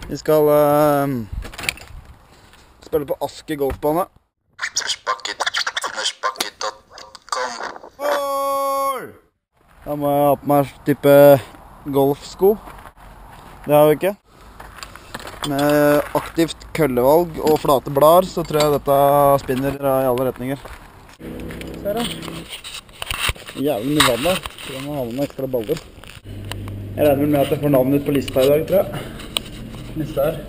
Vi skal spille på Backe golfbane. Da må jeg ha på meg type golfsko. Det har vi ikke. Med aktivt køllevalg og flate blader så tror jeg dette spinner i alle retninger. Ser du? Jævlig mye vann der, så jeg må ha med ekstra baller. Jeg regner med at jeg får navnet ut på lista i dag, tror jeg. Lista her.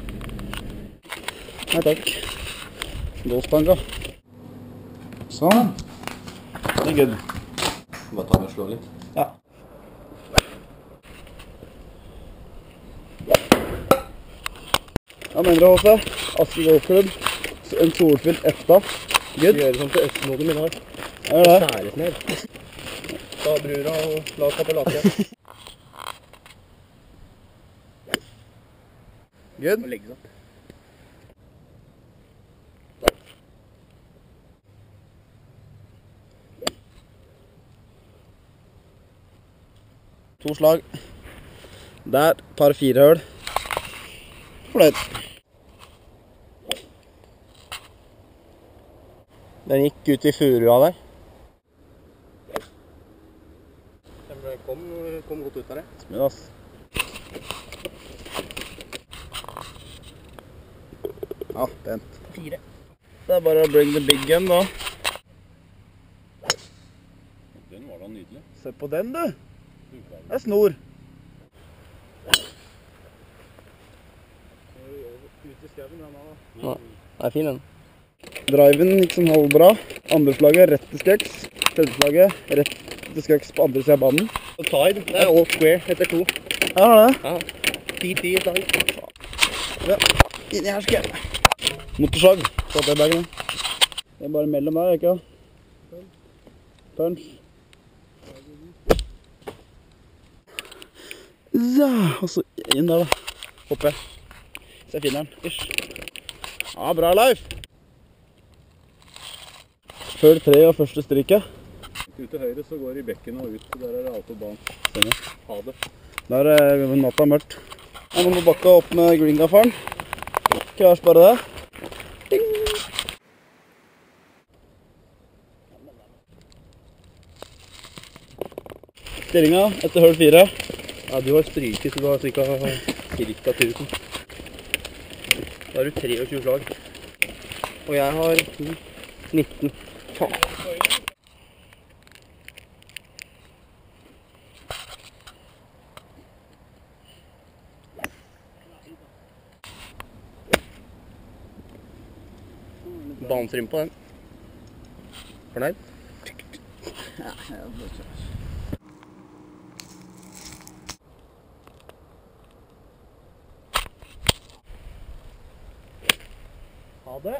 Nei takk. Golfstanga. Sånn. Det er good. Bare ta med og slå litt. Ja. Hva mener du også? Aske golfklubb. En solfylt efta. Good. Vi gjør det sånn til østmåden min her. Ja, det er det. Skjæres ned. Ta brura og la oss kappe lake. Good. Og legge seg opp. To slag. Der, par 4 høl. Fornøyd. Den gikk ut i furua der. Den kom godt ut av det. Smid, ass. Ja, pent. 4. Det er bare å bring the big gun da. Den var da nydelig. Se på den, du. Det er snor. Ja, det er fin den. Driven gikk som halvbra. Andre slaget rett til skøks. Tredje slaget rett til skøks på andre siden av banen. Og tide, det er all square etter 2. Ja, det er det. Ja, 10 i dag. Ja, inni her skal jeg. Motorslag. Satt i bagen. Det er bare mellom der, ikke? Punch. Ja, og så inn der da. Hopper jeg. Så jeg finner den. Ish. Ja, bra Leif. Følg 3 og første stryket. Ut til høyre så går det i bekken og ut. Der er det autobahn. Stemmer. Ha det. Der er natta mørkt. Ja, nå må Backe opp med greengafferen. Klar bare det. Ding! Stillinga etter høl 4. Ja, du har stryket, så du har cirka 1000. Da har du 23 slag. Og jeg har 19. Faen. Banestrym på den. Fornøyd? Ja, det er bra. Ha det.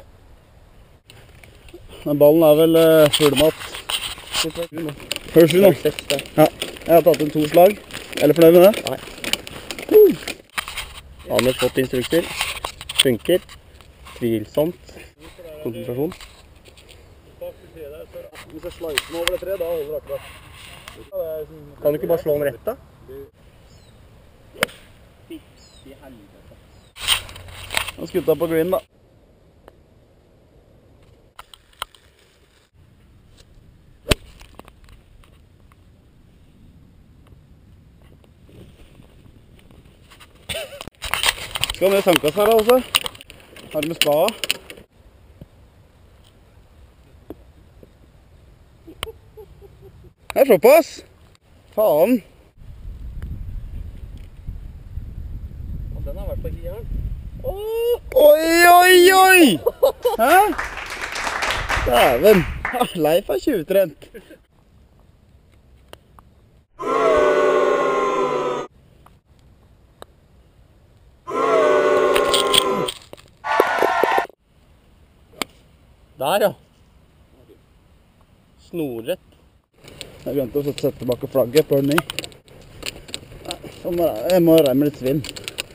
Den ballen er vel fuglemat. Høres du nå? Ja, jeg har tatt inn 2 slag. Er du fornøyd med det? Nei. Anders fått instrukser. Funker. Tvilsomt. Konsentrasjon. Hvis jeg slicer den over det 3, da holder det akkurat. Kan du ikke bare slå den rett da? Nå skutta på green da. Skal vi sanke oss her da også? Har du med spada? Det er såpass! Faen! Den har vært på jern. Oi, oi, oi! Hæ? Dæven! Leif er tjuvtrent. Der, ja. Snorrett. Jeg glemte å sette tilbake flagget på den i. Sånn er det. Jeg må reime litt svinn.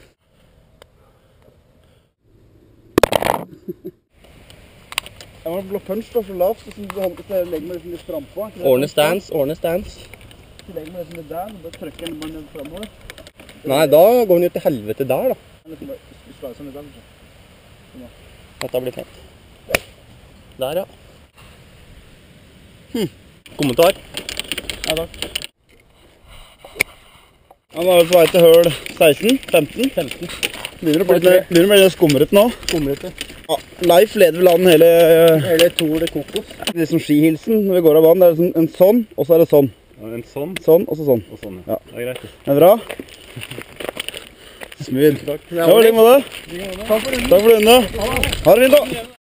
Jeg må blå punch da, så lavt, så jeg legger meg litt frem på. Ordne stance, ordne stance. Så legger meg litt der, og bare trykker den bare ned fremover. Nei, da går den jo til helvete der, da. Dette blir fett. Der, ja. Kommentar? Ja, takk. Han var på vei til høl 16, 15. Begynner å bli skumret nå. Skumrete. Ja, Leif leder vel an hele Tol kokos. Det er som skihilsen når vi går av banen. Det er en sånn, og så er det sånn. Ja, en sånn? Sånn, og så sånn. Og sånn, ja. Det er greit. Det er bra. Smooth. Takk. Ja, like med det. Takk for runden. Ha det fint da.